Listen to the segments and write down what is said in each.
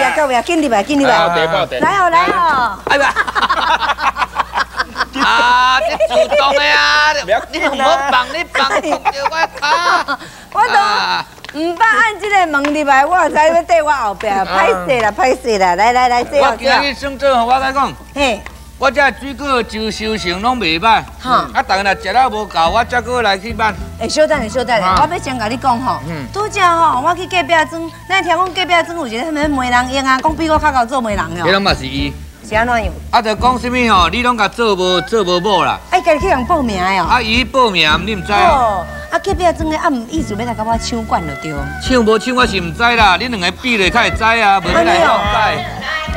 啊，到位啊，紧入来，紧入来。来哦，来哦。哎呀！ 啊，你主动的啊！你唔好放，你放着我卡。 我都唔捌按这个门入来，我才要缀我后壁，歹势啦，歹势啦，来，坐我今日算做，我甲你讲， 嘿， 我这水果就收成拢袂歹，啊，大家若食了无够，我再过来去办。 稍等下，我要先甲你讲吼，拄则吼，我去隔壁庄，咱听讲隔壁庄有一个什么媒人用啊，讲比我较高做媒人哦。 迄拢嘛是伊。 是安怎样？ 啊，就讲什么吼，你拢甲做无某啦？ 哎，家己去人报名的哦。 啊，伊报名，你唔知啊？ 哦，啊，隔壁庄的啊，唔意思要来甲我抢管就对。 抢无抢我是唔知啦，你两个比咧，较会知啊，无你来了解。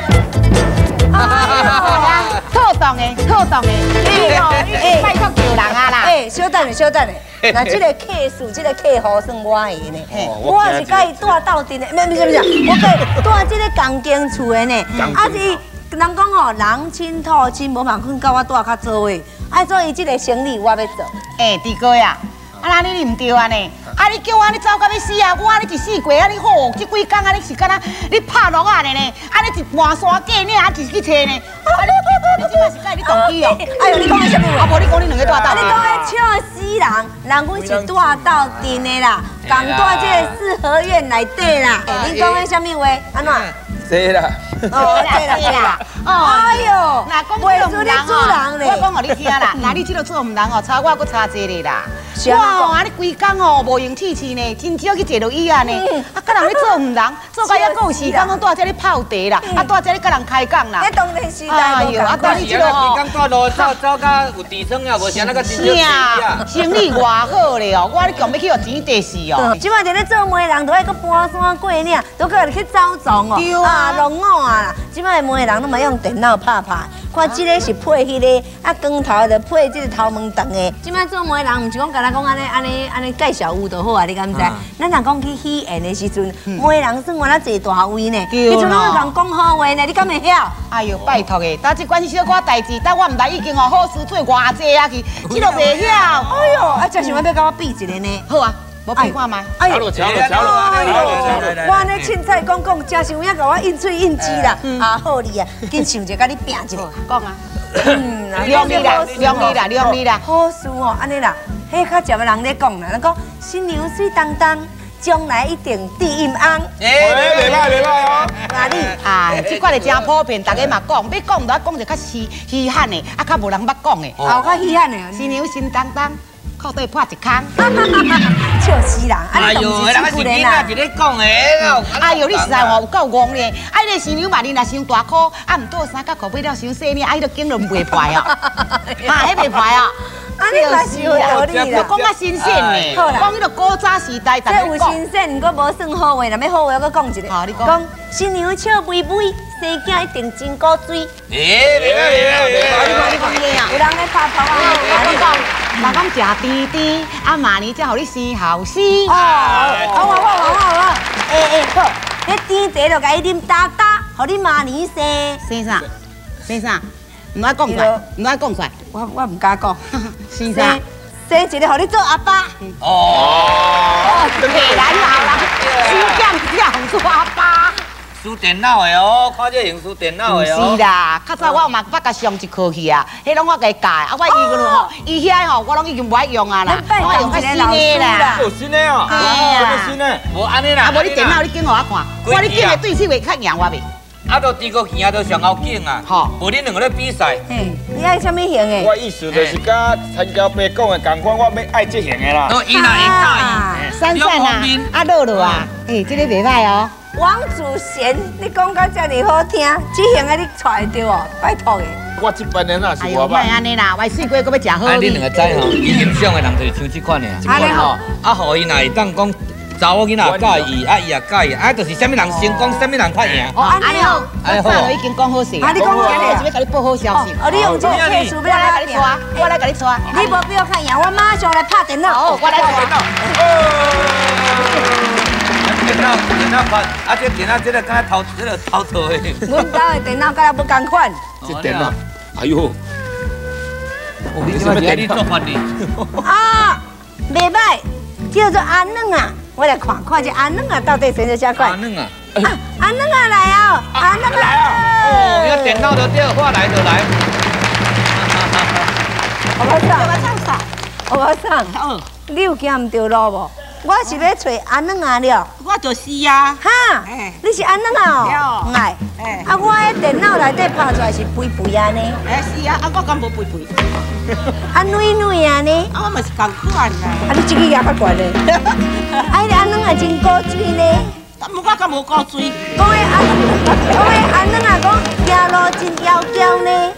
特动的，哎，拜托救人啊啦！ 哎，稍等咧，那这个客数，这个客户算我的呢。我是甲伊住斗阵的，不是，我甲伊住这个钢筋厝的呢。啊是。 人讲吼，人亲土亲，无办法甲我住较做位，啊，所以这个生意我要做。 哎，弟哥呀，啊那你唔对啊呢？啊你叫我你走到要死啊！我你一死过啊！你好，这几工啊你是敢若你拍落啊呢？啊你一半山过呢，啊一去找呢？啊你即摆是甲你动机哦？ 哎呦，你讲的什么话？ 啊无你讲你两个住斗？ 你讲的笑死人，人阮是住斗阵的啦，共住这个四合院内底啦。你讲的什么话？安怎？ 对啦， 哦，对啦，哎呦， 那讲袂输你主人咧。 我讲互你听啦，那你这个做唔人哦，差我搁差济咧啦。我哦，啊你规工哦无用气呢，真少去坐落椅啊呢。啊，甲人咧做唔人，做到遐有时间拢住这里泡茶啦，啊住这里甲人开讲啦。 那当然是哎呦，啊到你这个哦， 规工住路走甲有地床啊，无像那个真少钱啊。 生意偌好咧哦，我你强要去互钱地事哦。 即摆伫咧做媒人，都爱搁搬山过岭，都搁去走庄哦。啊，弄我啊！即摆媒人拢嘛用电脑拍，看即个是配迄个，啊光头就配即个头毛长的。即摆做媒人，毋是讲甲咱讲安尼介绍有就好啊，你敢知？咱若讲去喜宴的时阵，媒人算我那坐大位呢，迄阵拢会讲好话呢，你敢会晓？ 哎呦，拜托诶，但这关小可代志，但我唔来已经哦好事做偌济啊去，你都袂晓。 哎呦，啊，真想要甲我比一个呢？ 好啊。 我比看卖， 哎呦， 瞧了， 我安尼凊彩讲，真想要甲我应嘴应舌啦，啊好哩啊，紧想者甲你拼一个， 讲啊，两你啦， 好事哦，安尼啦，迄较食的人咧讲啦，人讲新娘水当当，将来一定地音安。 袂歹哦。 哪里？ 啊，这款的真普遍，大家嘛讲，要讲就讲一较稀罕的，啊较无人捌讲的， 哦，较稀罕的， 新娘新当当。 靠底破一空， 笑死人！ 哎呦，人家是囡仔伫咧讲诶， 哎呦，你实在话有够戆咧！哎，你新娘嘛，你若伤大颗，啊，唔倒衫甲裤买了伤细呢，啊，迄个经轮袂坏哦，啊，迄袂坏哦。 啊，你嘛是有道理啦， 讲较新鲜呢，讲迄个古早时代， 这有新鲜，毋过无算好话，若要好话，我讲一个。好，你讲新娘笑微微，生囝一定真古水。 袂你讲咩啊？ 有人咧拍拖啊！ 你讲。 人讲食甜甜，啊，明年才互你生后生。 哦，好，好，迄甜茶就甲伊啉打，互你明年生。 生啥？生啥？唔爱讲出来，唔爱讲出来。 我唔敢讲。 生啥？ 生一个互你做阿爸。 哦，未来老人，生囝只互做阿爸。 输电脑的哦，看这用输电脑的哦。 是啦，较早我嘛捌甲上一课去啊，迄拢我家教，啊我伊个吼，伊遐吼我拢已经不爱用啊啦，我用较新的啦。 有新的哦，什么新的？无安尼啦。 啊无你电脑你拣互我看，我你拣的对手会较赢我袂？ 啊，都第个行啊，都上后拣啊。吼，无恁两个咧比赛。 嘿，你爱什么型的？ 我意思就是甲参加爸讲的同款，我要爱这型的啦。 哦，伊若会介意， 珊珊啊，啊乐乐啊，哎，这个袂歹哦。 王祖贤，你讲到这么好听，这型的你揣得到哦？拜托的。 我这班的那是我吧。哎呦，莫安尼啦，外水龟搁要食好。 啊，恁两个知吼，伊欣赏的人就是像这款的。 安尼吼， 啊，互伊若会当讲查某囡仔介意，啊，伊也介意，啊，就是啥物人成功，啥物人较赢。 哦，安尼好，我早就已经讲好势。 啊，你讲好势， 我是要甲你报好消息。 哦，你用这个客数要来甲你抓， 我来甲你抓。 你无比我较赢，我马上来拍电脑。 哦，我来抓。 电脑款，啊，这电脑这个敢偷错的。 阮家的电脑敢若不共款。 这电脑，哎呦， 你什么电脑做法呢？ 啊，袂歹，叫做安嫩啊，我来看看这安嫩啊到底生得啥款。 安嫩啊， 安能啊来啊，安能来啊！ 哦，那电脑就对，我来就来。 我上， 唱啥？ 我上。你有惊唔对路无？我是要找安能啊了。 我就是啊。 哈，你是安能啊？ 哦。 哎。啊，我的电脑内底拍出来是肥肥安尼。 是啊，我敢无肥肥。 啊，软软安尼。 我嘛是同款啦。 啊，你这个也较悬嘞。啊，你安能啊真古锥呢？ 我敢无古锥。 讲的安能啊讲行路真窈窕呢。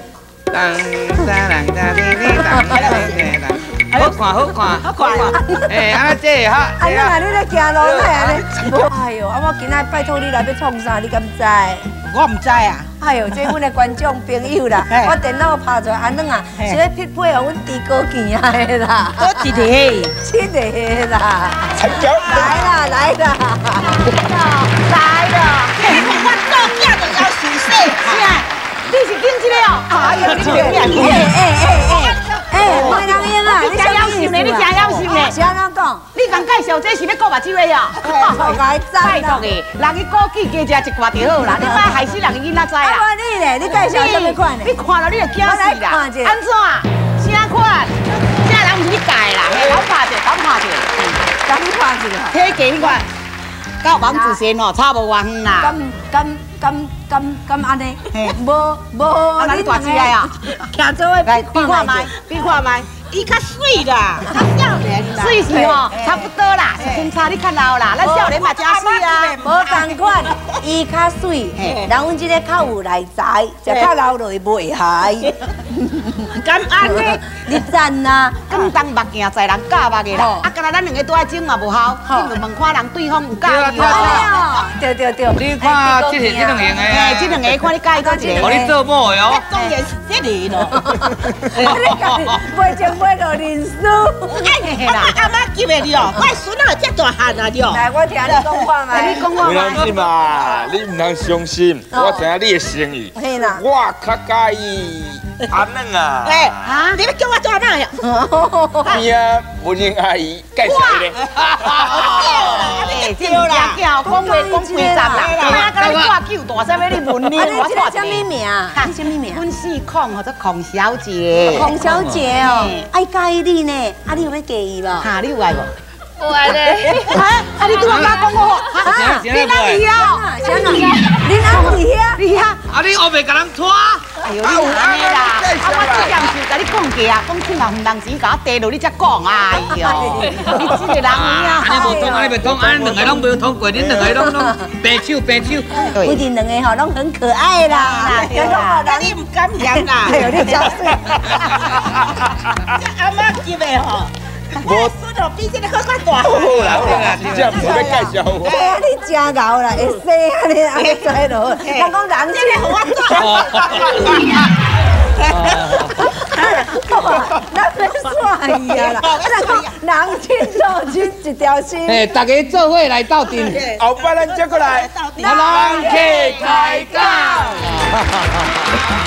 好看，好看，好看。哎，啊，这哈。 安能啊，你咧行路来安尼？哎呦，啊，我今仔拜托你来要创啥？你敢知？ 我唔知啊。 哎呦，这阮的观众朋友啦，我电脑拍出来安怎啊？是要匹配互阮猪哥见啊的啦。 多一个， 这个啦。 参加。 来啦，来啦，来啦！ 我做囝就要受洗，是你是紧这个哦？哎呀，你这个没人用啊！ 你真要信嘞，你真要信嘞。 是安怎讲？ 你讲介绍这是要顾目睭的哦？拜托的，人去枸杞加食一挂就好啦。你莫害死人囡仔知啦。 啊，你咧，你介绍什么款的？ 你看了你就惊死啦！安怎？啥款？这人不是你教的啦，搞拍者，搞拍者， 刚拍一个。 体格你看，到王子贤哦，差无偌远啦。 咁安尼？无， 你大只来啊？ 徛做位来，比看麦，比看麦。伊较水啦，较少年啦，水是吼，差不多啦，是偏差你较老啦，咱少年嘛真水啊。 无同款，伊较水，人阮这个较有内在，食较老落袂害。 敢安尼？ 你赞呐？ 咁当目镜在人教目的啦，啊，干那咱两个拄爱整嘛无效，你就问看人对方有介意无？ 对。 你看这两个哎，这两个看你介意多一个。 互你做某的哦。 当然是这个咯。 买情买到认输。 哎啦，阿妈急的了，我孙仔遮大汉啊了。 来，我听你讲话嘛。你讲话不相信嘛？你唔通相信，我听你的声音。 嘿啦。 我较介意安能啊。 哎，你要叫我做阿妈呀？ 边啊，文英阿姨介绍你咧。 对啦，讲话讲几站啦，啊，甲你挂酒大声要你问你，我错什么名？你什么名？ 阮是孔或者孔小姐。 孔小姐哦，爱介意你呢？啊，你有要介意无？ 哈，你有爱无？ 有爱咧。 啊，你拄我讲我， 你哪里啊？ 啥哪？你哪里呀？ 你呀？ 啊，你后面甲人拖。 哎呦，你有安尼啦？啊，我这件事甲你讲过啊，讲出嘛唔当钱，甲我地落你才讲，哎呦，你这个人啊！ 安尼无通，安尼袂通，安尼两个拢无通过，恁两个拢白手。 规定两个吼拢很可爱啦， 你唔敢嫌啦？ 哎呦，你真水！ 阿妈急的吼。我孙哦比这个更大。 好啦，你这样不要介绍我。 哎呀，你真牛啦，会生啊你，安尼知落。人讲人这个我咱要耍伊啊啦！人亲肉亲一条心。 哎，大家做伙来斗阵， 后摆咱接过来， 人客开讲。